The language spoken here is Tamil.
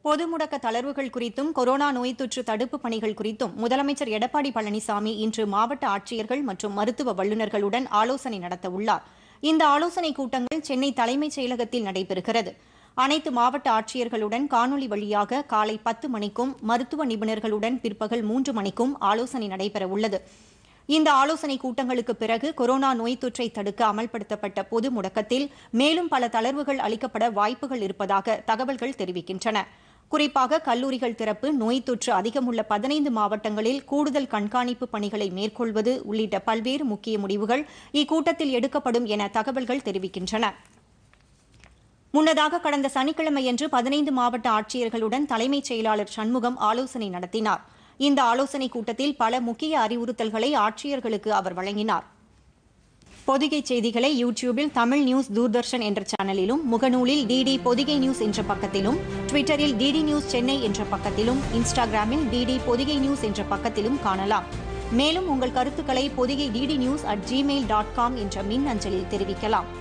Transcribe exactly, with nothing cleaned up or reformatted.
பொது முடக்க தளர்வுகள் குறித்தும் கொரோனா நோய் தொற்று தடுப்பு பணிகள் குறித்தும் முதலமைச்சர் எடப்பாடி பழனிசாமி இன்று மாவட்ட ஆட்சியர்கள் மற்றும் மருத்துவ வல்லுநர்களுடன் ஆலோசனை நடத்தவுள்ளார். இந்த ஆலோசனைக் கூட்டங்கள் சென்னை தலைமைச் செயலகத்தில் நடைபெறுகிறது. அனைத்து மாவட்ட ஆட்சியர்களுடன் காணொலி வழியாக காலை பத்து மணிக்கும் மருத்துவ நிபுணர்களுடன் பிற்பகல் மூன்று மணிக்கும் ஆலோசனை நடைபெறவுள்ளது. இந்த ஆலோசனைக் கூட்டங்களுக்கு பிறகு கொரோனா நோய் தொற்றை தடுக்க அமல்படுத்தப்பட்ட பொது முடக்கத்தில் மேலும் பல தளர்வுகள் அளிக்கப்பட வாய்ப்புகள் இருப்பதாக தகவல்கள் தெரிவிக்கின்றன. குறிப்பாக கல்லூரிகள் திறப்பு, நோய் தொற்று அதிகமுள்ள பதினைந்து மாவட்டங்களில் கூடுதல் கண்காணிப்பு பணிகளை மேற்கொள்வது உள்ளிட்ட பல்வேறு முக்கிய முடிவுகள் இக்கூட்டத்தில் எடுக்கப்படும் என தகவல்கள் தெரிவிக்கின்றன. முன்னதாக கடந்த சனிக்கிழமையன்று பதினைந்து மாவட்ட ஆட்சியர்களுடன் தலைமைச் செயலாளர் சண்முகம் ஆலோசனை நடத்தினார். இந்த ஆலோசனைக் கூட்டத்தில் பல முக்கிய அறிவுறுத்தல்களை ஆட்சியர்களுக்கு அவர் வழங்கினார். பொதிகை செய்திகளை யூடியூபில் தமிழ் நியூஸ் தூர்தர்ஷன் என்ற சேனலிலும், முகநூலில் டிடி பொதிகை நியூஸ் என்ற பக்கத்திலும், ட்விட்டரில் டிடி நியூஸ் சென்னை என்ற பக்கத்திலும், இன்ஸ்டாகிராமில் டிடி பொதிகை நியூஸ் என்ற பக்கத்திலும் காணலாம். மேலும் உங்கள் கருத்துக்களை Podhigai DD news at Gmail dot com என்ற மின் அஞ்சலில் தெரிவிக்கலாம்.